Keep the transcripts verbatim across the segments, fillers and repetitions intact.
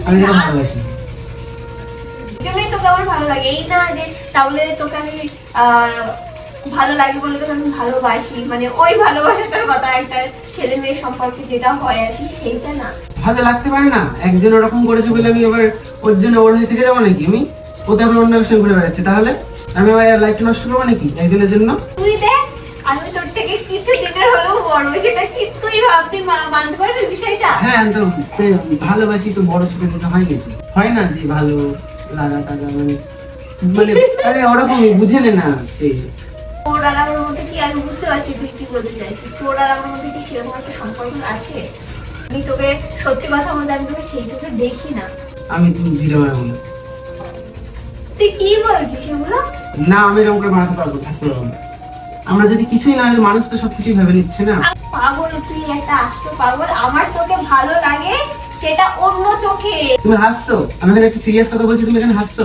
আমি তোকে ভালোবাসি। জন্যই তোকে আমার ভালো লাগে, এই না যে তাহলে তোকে আমি ভালো লাগে বলে তোকে আমি ভালোবাসি, মানে ওই ভালোবাসাটার কথা একটা ছেলে মেয়ের সম্পর্কে যেটা হয় আর কি সেইটা না। ভালো লাগতে পারে না, একজন ওরকম করেছে বলে আমি এবার ওর জন্য ওর হয়ে থেকে যাবো নাকি? আমি ও তো এখন অন্য সঙ্গে ঘুরে বেড়াচ্ছে, তাহলে আমি আমার লাইফটা নষ্ট করবো নাকি একজনের জন্য? তুই দেখ আমি তোর থেকে কিছু দিনের হলেও বড়, সেটা কি তুই ভাবতে মানতে পারবি বিষয়টা? হ্যাঁ তো ভালোবাসি তো বড় ছোট যেটা হয় নাকি? হয় না যে ভালো লাগা টাকা মানে মানে আরে ওরকমই বুঝে নে না। সেই তোর আর আমার মধ্যে কি, আমি বুঝতে পারছি তুই কি বলতে চাইছিস, তোর আর আমার মধ্যে কি সেরকম একটা সম্পর্ক আছে? আমি তোকে সত্যি কথা বলতে আমি তোকে সেই চোখে দেখি না। আমি তুমি ধীরে বানাবো না। তুই কি বলছিস এগুলো? না আমি এরকম করে বানাতে পারবো, থাকতে পারবো না। আমরা যদি কিছুই না হয়, মানুষ তো সবকিছু ভেবে নিচ্ছে না। পাগল তুই, একটা আস্ত পাগল। আমার তোকে ভালো লাগে সেটা অন্য চোখে। তুমি হাসছো, আমি এখানে একটা সিরিয়াস কথা বলছি, তুমি এখানে হাসছো।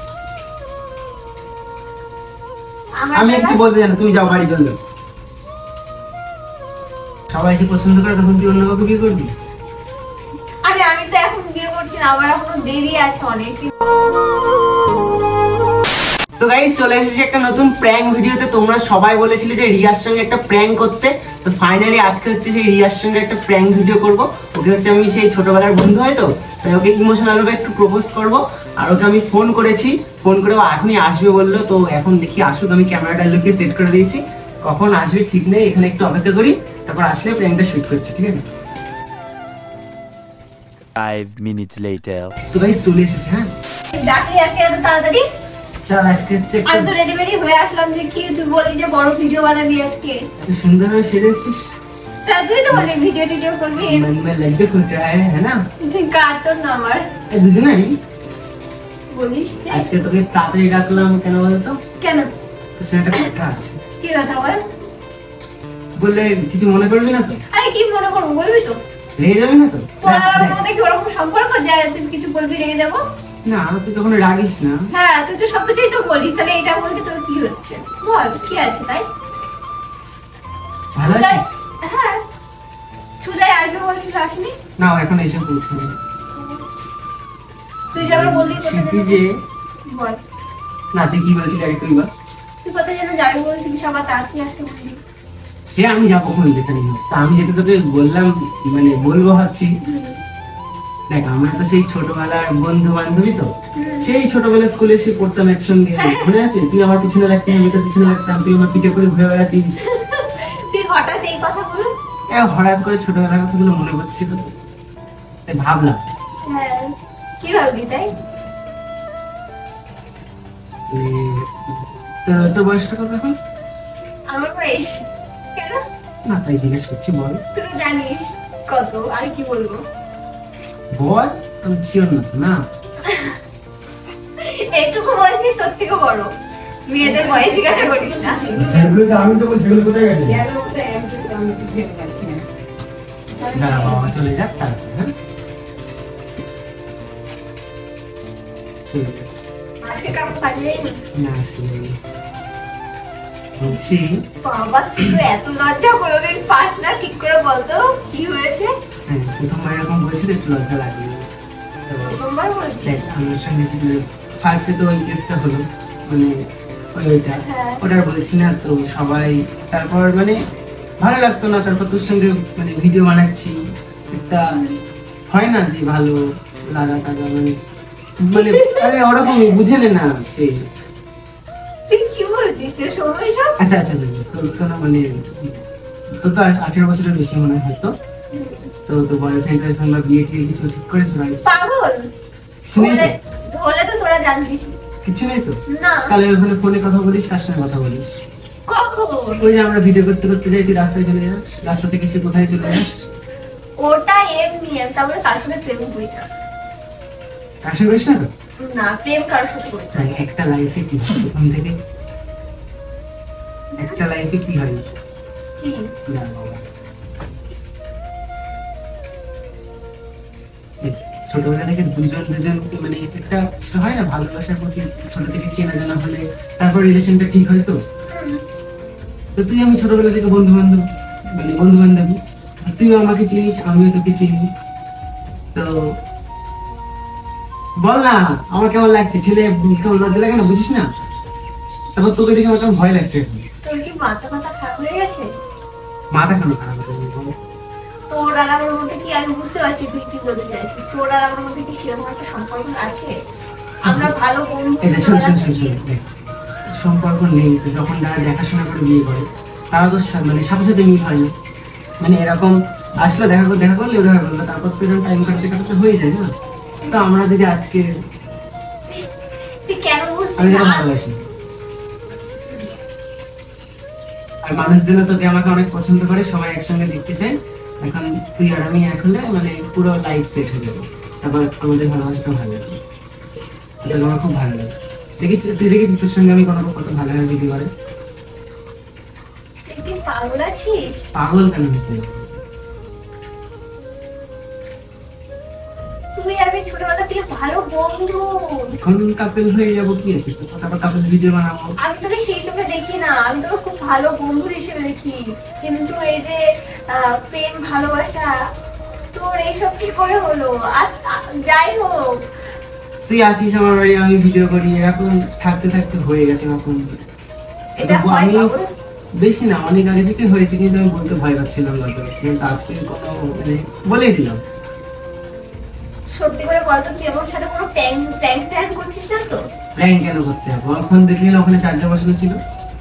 আমি কিছু বলতে জানি, তুমি যাও বাড়ি চল। সবাই যে পছন্দ করে তখন তুই অন্য কাউকে বিয়ে করবি? আরে আমি তো এখন বিয়ে করছি না, আমার এখনো দেরি আছে অনেক। সো গাইস চলে এসেছি একটা নতুন প্র্যাঙ্ক ভিডিওতে। তোমরা সবাই বলেছিলে যে রিয়ার সঙ্গে একটা প্র্যাঙ্ক করতে, তো ফাইনালি আজকে হচ্ছে সেই রিয়ার সঙ্গে একটা প্র্যাঙ্ক ভিডিও করব। ওকে হচ্ছে আমি সেই ছোটবেলার বন্ধু হয় তো, তাই ওকে ইমোশনাল ভাবে একটু প্রপোজ করব। আর ওকে আমি ফোন করেছি, ফোন করে ও এখনই আসবে বললো। তো এখন দেখি আসুক, আমি ক্যামেরাটা লুকিয়ে সেট করে দিয়েছি, কখন আসবে ঠিক নেই। এখানে একটু অপেক্ষা করি, তারপর আসলে প্র্যাঙ্কটা শুট করছি, ঠিক আছে? five minutes later. তো গাইস চলে এসেছে। হ্যাঁ ডাকলি আজকে এত তাড়াতাড়ি? চল আজকে হচ্ছে আমি তো রেডি মেডি হয়ে আসলাম যে কি তুই বলি যে বড় ভিডিও বানাবি আজকে। এত সুন্দরভাবে সেরে এসেছিস। তা তুই তো বলি ভিডিও টিডিও করবি। मन में लड्डू फूट रहा है है ना? তুই কার তোর নাম্বার এই দুজনেরই বলিস যে আজকে তোকে তাড়াতাড়ি ডাকলাম কেন বলতো? কেন? তো সেটা কথা আছে। কি কথা বল? বললে কিছু মনে করবি না তো? আরে কি মনে করবো, বলবি তো? রেগে যাবি না তো? তোর আর আমার মধ্যে কি ওরকম সম্পর্ক যে তুই কিছু বলবি রেগে যাবো? না তুই কখনো রাগিস না। হ্যাঁ তুই তো সবকিছুই তো বলিস, তাহলে এটা বলছি তোর কি হচ্ছে বল, কি আছে তাই? ভালো আছিস? হ্যাঁ সুজাই আসবে বলছিল, আসেনি? না ও এখন এসে পৌঁছানি। তুই যে আবার বললি সিটি যে বল না তুই কি বলছিস আগে তুই বল। তুই কোথায় যেন যাবি বলছিলিস, আবার তাড়াতাড়ি আসতে বললি। সে আমি যাবো কখন যেখানে, তা আমি যেটা তোকে বললাম মানে বলবো ভাবছি। দেখ আমরা তো সেই ছোটবেলার বন্ধু বান্ধবী, তো সেই ছোটবেলায় স্কুলে এসে পড়তাম একসঙ্গে, মনে আছে? তুই আমার পিছনে লাগতাম, আমি তোর পিছনে লাগতাম, তুই আমার পিঠে করে ঘুরে বেড়াতিস। তুই হঠাৎ এই কথা বল? হঠাৎ করে ছোটবেলার কথাগুলো মনে পড়ছিল, তাই ভাবলাম। হ্যাঁ কি ভাবলি তাই? তোর তোর বয়সটা কত এখন? আমার বয়স কেন? না তাই জিজ্ঞেস করছি, বল। তুই তো জানিস কত, আর কি বলবো বল, আমি ছিল না তো না। এইটুকু বলছি, তোর থেকে বড়। মেয়েদের বয়স জিজ্ঞাসা করিস না। আমি তো বলছি কোথায় গেলি? দাঁড়া বাবা চলে যাক তারপর। হ্যাঁ আজকে কাউকে কাজে যায়নি? না আজকে যাইনি। বলছি বাবা তুই তো এত লজ্জা কোনোদিন পাস না, ঠিক করে বলতো কি হয়েছে? হ্যাঁ প্রথমবার এরকম বলছি তো একটু লজ্জা লাগে। প্রথমবার বলছিস? দেখ আমার সঙ্গে ফার্স্টে তো ওই কেসটা হলো, মানে ওই ওইটা হ্যাঁ। ওটা বলছি না তো সবাই, তারপর মানে ভালো লাগতো না। তারপর তোর সঙ্গে মানে ভিডিও বানাচ্ছি, একটা হয় না যে ভালো লাগা টাকা মানে মানে আরে ওরকমই বুঝে নে না। সেই তুই কি বলছিস রে সময় সব? আচ্ছা আচ্ছা তোর তো না মানে তোর তো আঠেরো বছরের বেশি মনে হয় হয়তো, তো তো বয়ফ্রেন্ড টয়ফ্রেন্ড বা বিয়ে টিয়ে কিছু ঠিক করেছে ভাই? পাগল শুনে হলে তো তোরা জানতিস। কিছু নেই তো? না তাহলে ওখানে ফোনে কথা বলিস, কার সঙ্গে কথা বলিস? কখন? ওই যে আমরা ভিডিও করতে করতে যাই, তুই রাস্তায় চলে যাস, রাস্তা থেকে সে কোথায় চলে যাস? ওটা এমনি, তারপরে কার সাথে প্রেম করি না। কার সঙ্গে করিস না তো? না প্রেম কারোর সাথে করি না। দেখ, একটা লাইফে কি হয় প্রথম থেকে, একটা লাইফে কি হয় কি? না বাবা, দেখ, ছোটবেলা থেকে দুজন দুজন মানে একটা হয় না ভালোবাসার প্রতি, ছোট থেকে চেনা জানা হলে তারপর রিলেশনটা ঠিক হয়। তো তো তুই আমি ছোটবেলা থেকে বন্ধু বান্ধব, মানে বন্ধু বান্ধবী, তুইও আমাকে চিনিস আমিও তোকে চিনি। তো বল না আমার কেমন লাগছে, ছেলে কেমন লজ্জা লাগে না, বুঝিস না? তারপর তোকে দেখে আমার কেমন ভয় লাগছে এখন। তোর কি মাথা মাথা খারাপ হয়ে গেছে? মাথা কেন খারাপ হয়ে গেছে? তোর আর আমার মধ্যে কি, আমি বুঝতে পারছি তুই কি বলতে চাইছিস, তোর আর আমার মধ্যে কি সেরকম একটা সম্পর্ক আছে? আমরা ভালো বন্ধু এই যে শোন শোন শোন ছোটবেলা শোন, দেখ, সম্পর্ক নেই তো যখন যারা দেখাশোনা করে বিয়ে করে তারা তো সা- মানে সাথে সাথে মিল হয় না, মানে এরকম আসলে দেখা করে দেখা করলেও দেখা করলো তারপর তো এরকম টাইম কাটাতে কাটাতে হয়ে যায় না। তো আমরা যদি আজকে তুই- তুই কেন আমি বুঝছিস তোকে না? ভালোবাসি আর মানুষজন তোকে আমাকে অনেক পছন্দ করে, সবাই একসঙ্গে দেখতে চায়। এখন তুই আর আমি এক হলে মানে পুরো লাইফ সেট হয়ে যাবে, তারপর আমাদের ভালোবাসাটা ভালো লাগবে। তোকে আমার খুব ভালো লাগে। দেখেছিস, তুই দেখেছিস তোর সঙ্গে আমি কোনো কত ভালোভাবে ভিডিও করে? তুই কি পাগল আছিস? পাগল কেন হতে হবে? তুই আমি ছোটবেলা থেকে ভালো বন্ধু। এখন কাপেল হয়ে যাবো কি আছে, তারপর কাপেল ভিডিও বানাবো। আমি তোকে সেই চোখে দেখি না, আমি তোকে খুব ভালো বন্ধু হিসেবে দেখি। কিন্তু এই যে আহ, প্রেম ভালোবাসা, তোর এইসব কি করে হলো? আর আর যাই হোক, তুই আসিস আমার বাড়ি, আমি ভিডিও করি, এরকম থাকতে থাকতে হয়ে গেছে এরকম। এটা হয় আমি পাগল। বেশি না, অনেক আগে থেকে হয়েছে, কিন্তু আমি বলতে ভয় পাচ্ছিলাম, লজ্জা পাচ্ছিলাম। তো আজকে কোনো মানে বলেই দিলাম। সত্যি করে বলতো, তুই আমার সাথে কোনো প্র্যাঙ্ক প্র্যাঙ্ক ট্যাঙ্ক করছিস না তো? প্ল্যান কেন করতে হবে? আমার ফোন দেখলি না, ওখানে চার্জার বসানো ছিল।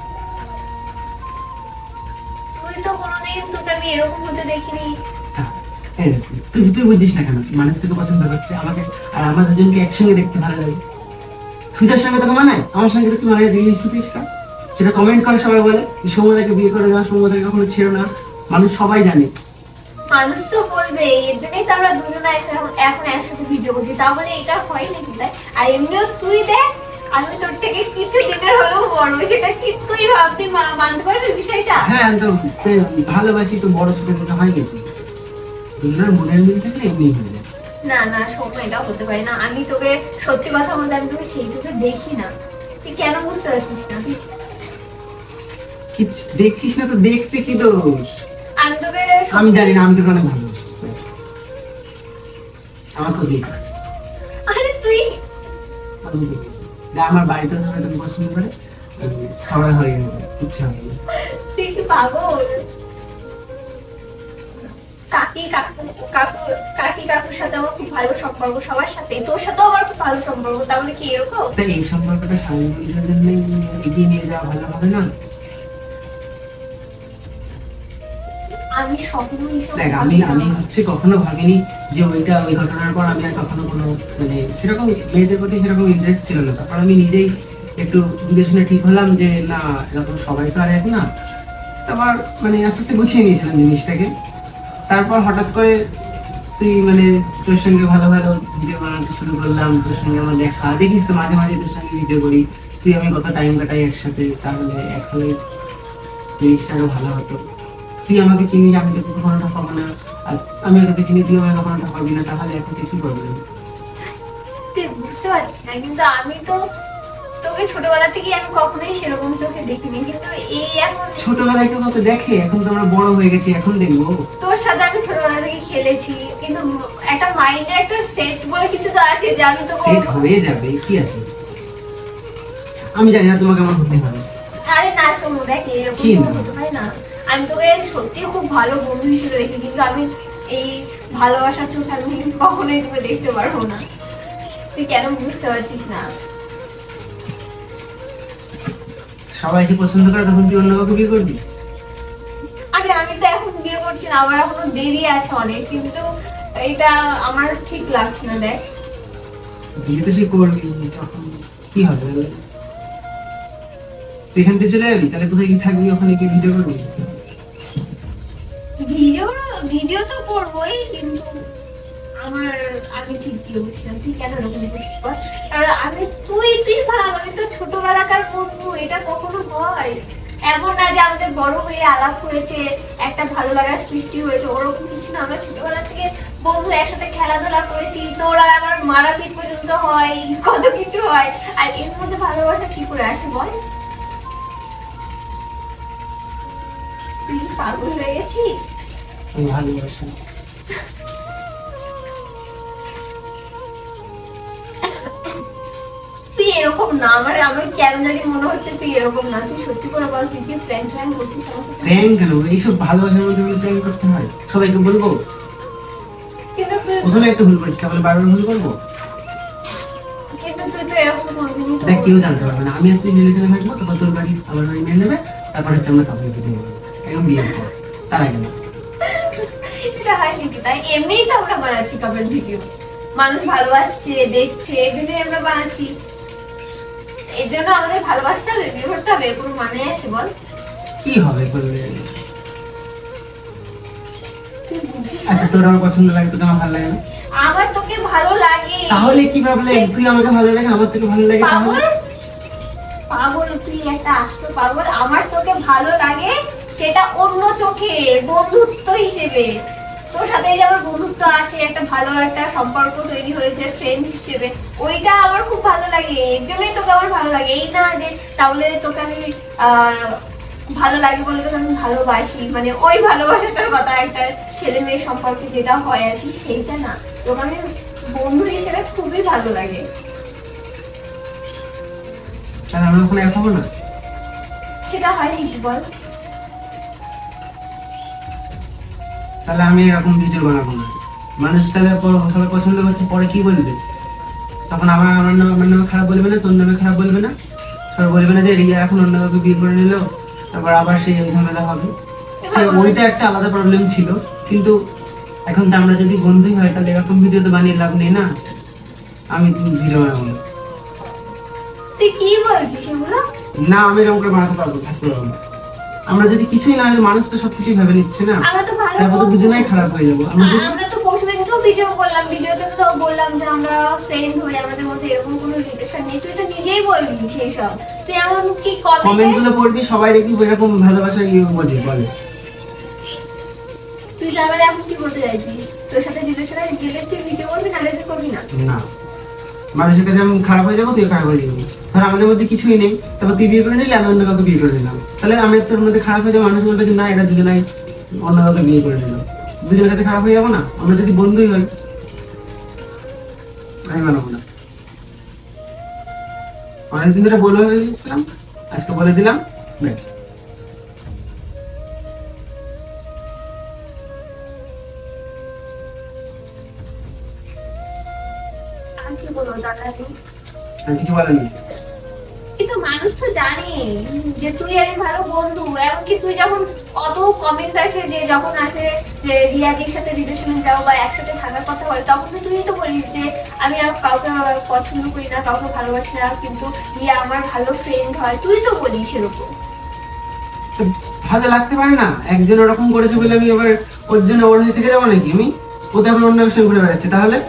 তুই তো কোনোদিন, তোকে আমি এরকম হতে দেখিনি। হ্যাঁ, এই দেখ, তুই তুই বুঝিস না কেন মানুষ তোকে পছন্দ করছে, আমাকে আর আমার দুজনকে একসঙ্গে দেখতে ভালো লাগে। সুজার সঙ্গে তোকে মানায়, আমার সঙ্গে তোকে মানায়, জিনিস তুই সেটা কমেন্ট করে সবাই বলে সৌম্যদাকে বিয়ে করে দেওয়া, সৌম্যদাকে কখনো ছেড়ো না, মানুষ সবাই জানে। মানুষ তো বলবে, এর জন্যই তো আমরা দুজনে এখন এখন একসাথে ভিডিও করছি, তাহলে এটা হয় নাকি তাই? আর এমনিও তুই দেখ, আমি তোর থেকে কিছু দিনের হলেও বড়, সেটা কি তুই ভাব, তুই মা- মানতে পারবি বিষয়টা? হ্যাঁ, তো প্রেম- ভালোবাসি তো বড় ছোট দিতে হয় নাকি? দুজনের মনের মিল থাকলে এমনি হয়ে যায়। না না সৌম্য, এটা হতে পারে না। আমি তোকে সত্যি কথা বলতে, আমি তোকে সেই চোখে দেখি না। তুই কেন বুঝতে পারছিস না? তুই- কিছু দেখিস না তো দেখতে কি দোষ? আমি তোকে সত্যি- আমি জানি না, আমি তোকে অনেক ভালোবাসি, ব্যাস। আমার তো বেশি আরে তুই আমি তো- দেখ, আমার বাড়িতে সবাই তোকে পছন্দ করে, আমি সবাই হয়ে যাবে, ইচ্ছা হবে না। তুই কি পাগল? কাকি কাকু কাকু কাকি কাকুর সাথে আমার খুব ভালো সম্পর্ক, সবার সাথে, তোর সাথেও আমার খুব ভালো সম্পর্ক, তাহলে কি এরকম? তাই এই সম্পর্কটা স্বাভাবিক জন্য এগিয়ে নিয়ে যাওয়া ভালো হবে না? আমি স্বপ্ন হিসেবে দেখ, আমি আমি হচ্ছে কখনো ভাবিনি যে ওইটা ওই ঘটনার পর আমি আর কখনো কোনো মানে সেরকম মেয়েদের প্রতি সেরকম ইন্টারেস্ট ছিল না। তারপর আমি নিজেই একটু বুঝে শুনে ঠিক হলাম যে না, এরকম সবাই তো আর এক না। তারপর মানে আস্তে আস্তে গুছিয়ে নিয়েছিলাম জিনিসটাকে। তারপর হঠাৎ করে তুই মানে তোর সঙ্গে ভালো ভালো ভিডিও বানাতে শুরু করলাম, তোর সঙ্গে আমার দেখা, দেখিস তো মাঝে মাঝে তোর সঙ্গে ভিডিও করি, তুই আমি কত টাইম কাটাই একসাথে, তাহলে এক হলে জিনিসটা আরো ভালো হতো। তুই আমাকে চিনিস, আমি তোকে কখনো ঠকাবো না, আর আমিও তোকে চিনি, তুই আমাকে কখনো ঠকাবি না, তাহলে এখন তুই কি করবি? তুই বুঝতে পারছিস না, কিন্তু আমি তো তোকে ছোটবেলা থেকে আমি কখনোই সেরকম চোখে দেখিনি, কিন্তু এই এখন ছোটবেলায় কেউ কত দেখে, এখন তো আমরা বড় হয়ে গেছি, এখন দেখবো। তোর সাথে আমি ছোটবেলা থেকে খেলেছি, কিন্তু একটা মাইন্ডের একটা সেট বলে কিছু তো আছে যে আমি তো সেট হয়ে যাবে, কি আছে? আমি জানি না তোমাকে আমার হতে হবে। আরে না শোনো, দেখ এরকম কি তো না? হতে পারে না। আমি তোকে সত্যি খুব ভালো বন্ধু হিসেবে দেখি, কিন্তু আমি এই ভালোবাসার চোখে আমি কখনোই তোকে দেখতে পারবো না। তুই কেন বুঝতে পারছিস না? সবাই যে পছন্দ করে তখন তুই অন্য কাউকে বিয়ে করবি? আরে আমি তো এখন বিয়ে করছি না, আমার এখনো দেরি আছে অনেক, কিন্তু এটা আমার ঠিক লাগছে না। দেখ বিয়ে তো সে করবি, তখন কি হবে? তুই এখান থেকে চলে যাবি, তাহলে কোথায় কি থাকবি, ওখানে কি ভিডিও করবি? ভিডিও ভিডিও তো করবোই, কিন্তু আমার আমি ঠিক কি বুঝছিলাম তুই কেন এরকম করছিস বল? আর আমি তুই তুই ভাব, আমি তো ছোটবেলাকার বন্ধু, এটা কখনো হয় এমন না যে আমাদের বড় হয়ে আলাপ হয়েছে, একটা ভালো লাগার সৃষ্টি হয়েছে, ওরকম কিছু না। আমরা ছোটবেলা থেকে বন্ধু, একসাথে খেলাধুলা করেছি, তোর আর আমার মারাপিট পর্যন্ত হয়, কত কিছু হয়, আর এর মধ্যে ভালোবাসা কি করে আসে বল? তুই কি পাগল হয়ে গেছিস? আমি ভালোবাসি। না, আমার আমার কেন জানি মনে হচ্ছে তুই এরকম না। তুই সত্যি করে বল, তুই কি প্র্যাঙ্ক প্র্যাঙ্ক করছিস আমাকে? প্র্যাঙ্ক কেন? এইসব ভালোবাসার মধ্যে প্র্যাঙ্ক করতে হয়? সবাইকে বলবো? কিন্তু তুই প্রথমে একটু ভুল করেছি, তাহলে বারবার ভুল করবো? কিন্তু তুই তো এরকম করবি তো। দেখ, কেউ জানতে পারবে না। আমি আর তুই রিলেশনে থাকবো, তারপর তোর বাড়ি আমার বাড়ি মেনে নেবে, তারপর হচ্ছে আমরা কাপড় কেটে নেবো, একদম বিয়ের পর। তার আগে না। এটা হয় নাকি? তাই এমনিই তো আমরা বানাচ্ছি কাপল ভিডিও, মানুষ ভালোবাসছে দেখছে, এই জন্যই আমরা বানাচ্ছি। এর জন্য আমাদের ভালোবাসতে হবে, বিয়ে করতে হবে, কোনো মানে আছে বল? কি হবে করলে? তুই বুঝছিস না? আচ্ছা, তোর আমার পছন্দ লাগে, তোকে আমার ভালো লাগে না? আমার তোকে ভালো লাগে। তাহলে কি প্রবলেম? তুই আমাকে ভালো লাগে, আমার তোকে ভালো লাগে, পাগল তাহলে? পাগল, তুই একটা আস্ত পাগল। আমার তোকে ভালো লাগে সেটা অন্য চোখে, বন্ধুত্ব হিসেবে। তোর সাথে এই যে আমার বন্ধুত্ব আছে, একটা ভালো একটা সম্পর্ক তৈরি হয়েছে ফ্রেন্ড হিসেবে, ওইটা আমার খুব ভালো লাগে। এর জন্যই তোকে আমার ভালো লাগে। এই না যে তাহলে তোকে আমি আহ ভালো লাগে বলে তোকে আমি ভালোবাসি, মানে ওই ভালোবাসাটার কথা, একটা ছেলে মেয়ের সম্পর্কে যেটা হয় আর কি, সেইটা না। তোকে আমি বন্ধু হিসেবে খুবই ভালো লাগে। তাহলে আমরা ওখানে এক হবো না? সেটা হয় নাকি বল? তাহলে আমি এরকম ভিডিও বানাবো না। মানুষ তাহলে প- সবাই পছন্দ করছে, পরে কি বলবে? তখন আমার আমার নামে আমার নামে খারাপ বলবে না, তোর নামে খারাপ বলবে না? সবাই বলবে না যে রিয়া এখন অন্য কাউকে বিয়ে করে নিল, তারপর আবার সেই ওই ঝামেলা হবে। সে ওইটা একটা আলাদা প্রবলেম ছিল, কিন্তু এখন তো আমরা যদি বন্ধুই হয়, তাহলে এরকম ভিডিও তো বানিয়ে লাভ নেই না। আমি তুমি ভিডিও বানাবো না। তুই কি বলছিস এগুলো? না, আমি এরকম করে বানাতে পারবো, থাকতে পারবো না। আমরা যদি কিছুই না হয়, মানুষ তো সবকিছু ভেবে নিচ্ছে না, আমরা তো ভালো তারপর তো বন্ধু। দুজনেই খারাপ হয়ে যাবো। আমরা যদি আমরা তো পরশুদিনকেও ভিডিও করলাম, ভিডিওতে তো বললাম যে আমরা ফ্রেন্ড হই, আমাদের মধ্যে এরকম কোনো রিলেশন নেই। তুই তো নিজেই বলবি সেই সব। তুই এমন কি কমেন্ট কমেন্টে গুলো পড়বি, সবাই দেখবি এরকম ভালোবাসা ইয়ে বোঝে বলে। তুই তার মানে এখন কি বলতে চাইছিস? তোর সাথে রিলেশনে গেলে তুই ভিডিও করবি, নাহলে তুই করবি না? না, মানুষের কাছে আমি খারাপ হয়ে যাবো, তুই খারাপ হয়ে যাবি। ধর আমাদের মধ্যে কিছুই নেই, তারপর তুই বিয়ে করে নিলে, আমি অন্য কাউকে বিয়ে করে নিলাম, তাহলে আমি তোর মধ্যে খারাপ হয়ে যাবো। মানুষ বলবে যে না, এরা দুজনাই অন্য কাউকে বিয়ে করে নিল, দুজনের কাছে খারাপ হয়ে যাবো না? আমরা যদি বন্ধুই হই। আমি মানবো না। অনেকদিন ধরে বলে হয়েছিলাম, আজকে বলে দিলাম, ব্যাস। আর কি বলবো দাদা? তুই আর কিছু বলেনি? কিন্তু মানুষ তো জানে যে তুই আমি ভালো বন্ধু। এমনকি তুই যখন অত কমেন্ট আসে, যে যখন আসে যে রিয়াদির সাথে রিলেশনে যাও বা একসাথে থাকার কথা হয়, তখন তো তুই তো বলিস যে আমি আর কাউকে পছন্দ করি না, কাউকে ভালোবাসি না, কিন্তু রিয়া আমার ভালো ফ্রেন্ড হয়। তুই তো বলিস এরকম। তো ভালো লাগতে পারে না? একজন ওরকম করেছে বলে আমি এবার ওর জন্য ওর হয়ে থেকে যাবো নাকি? আমি ও তো এখন অন্য বিষয় ঘুরে বেড়াচ্ছে, তাহলে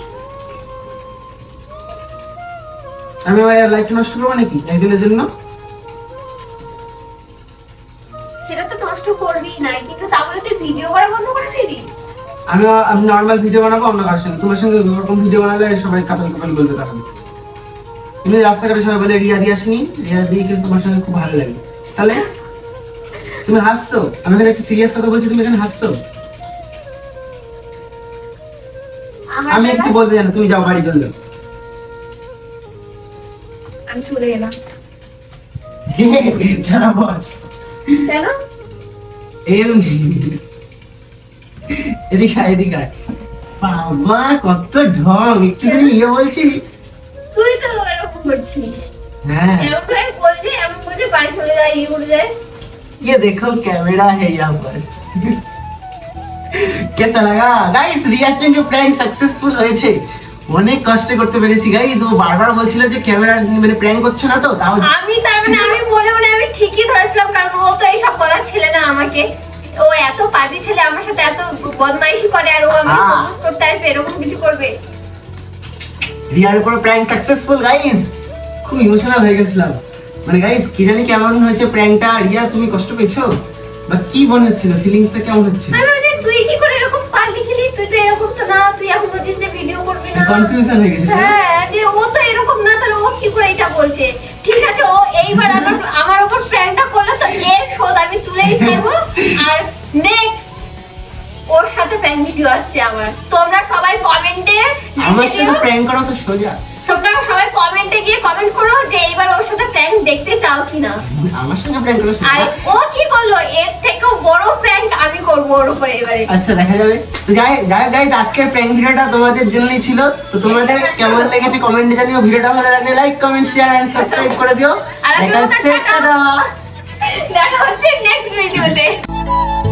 আমি আমার লাইফটা নষ্ট করবো নাকি একজনের জন্য? সেটা তো নষ্ট করবি না, কিন্তু তাহলে তুই ভিডিও করা বন্ধ করে দিবি? আমি আমি নর্মাল ভিডিও বানাবো অন্য কারোর সঙ্গে, তোমার সঙ্গে ওরকম ভিডিও বানালে সবাই কাপাল কাপাল বলবে। তখন এমনি রাস্তাঘাটে সবাই বলে রিয়া দি আসেনি, রিয়া দি কিন্তু তোমার সঙ্গে খুব ভালো লাগে, তাহলে তুমি হাসছো। আমি এখানে একটা সিরিয়াস কথা বলছি, তুমি এখানে হাসছো। আমার আমি জায়গায় কিছু বলতে জানি, তুমি যাও বাড়ি চলে যাও। আমি চলে গেলাম। কেন বস? কেন? এমনি এদিকে আয়, এদিকে আয়। বাবা কত ঢং, একটুখানি ইয়ে বলছি। তুই তো এরকম করছিস। হ্যাঁ, এমন ভাবে বলছে, এমন বলছে বাড়ি চলে যায়, ইয়ে করে যায়। ये देखो कैमरा है यहाँ पर। कैसा लगा गाइस? रिएक्शन के प्रैंक सक्सेसफुल হয়েছে। অনেক কষ্ট করতে পেরেছি গাইস। ও বারবার বলছিল যে ক্যামেরা মানে প্র্যাঙ্ক করছে না তো, তাও আমি তার মানে আমি মনে মনে আমি ঠিকই ধরেছিলাম, কারণ ও তো এইসব বলার ছেলে না আমাকে। ও এত পাজি ছেলে, আমার সাথে এত বদমাইশি করে, আর ও আমাকে আহা। প্রপোজ করতে আসবে, এরকম কিছু করবে? রিয়ার উপর প্র্যাঙ্ক সাকসেসফুল গাইস। খুব ইমোশনাল হয়ে গেছিলাম, মানে গাইস কি জানি কেমন হয়েছে প্র্যাঙ্কটা। রিয়া তুমি কষ্ট পেয়েছো বা কি মনে হচ্ছিল, ফিলিংসটা কেমন হচ্ছিল? আমি বলছি তুই কি করে এরকম পাগলি খেলি? তুই তো এরকম তো না, তুই এখন বলছিস যে ভিডিও করবি না। কনফিউশন হয়ে গেছে। হ্যাঁ, যে ও তো এরকম না, তাহলে ও কি করে এটা বলছে? ঠিক আছে, ও এইবার আমার আমার উপর প্র্যাঙ্কটা করলো, তো এর শোধ আমি তুলেই ছাড়বো। আর নেক্সট ওর সাথে প্র্যাঙ্ক ভিডিও আসছে আমার। তোমরা সবাই কমেন্টে আমার সাথে প্র্যাঙ্ক করা তো সোজা। তোমরা সবাই কমেন্টে কমেন্টে গিয়ে কমেন্ট করো যে এবার ওর সাথে প্র্যাঙ্ক দেখতে চাও কিনা। আমার সঙ্গে প্র্যাঙ্ক করো। আর ও কি করলো এর থেকেও বড় প্র্যাঙ্ক আমি করব ওর উপরে এবারে। আচ্ছা দেখা যাবে। তো যাই যাই গাইস, আজকের প্র্যাঙ্ক ভিডিওটা তোমাদের জন্যই ছিল। তো তোমাদের কেমন লেগেছে কমেন্টে জানিও। ভিডিওটা ভালো লাগলে like comment share and subscribe করে দিও। আর দেখা হচ্ছে, টাটা। দেখা হচ্ছে নেক্সট ভিডিওতে।